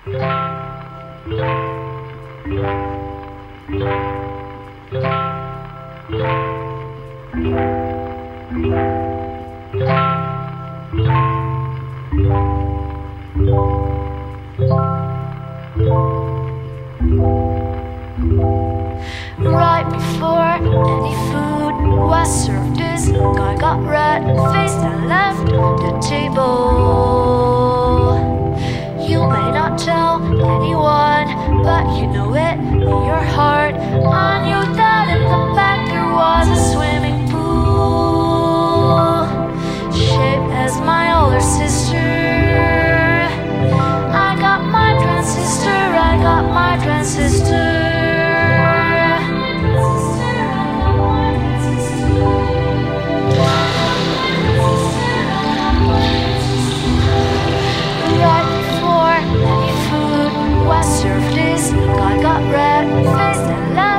Right before any food was served, this guy got red-faced and left the table. You may not tell anyone, but you know it in your heart. I knew that in the back there was a swimming pool, shaped as my older sister. I got my transistor, I got my transistor. Right before any food was served, this guy got red-faced and laughed.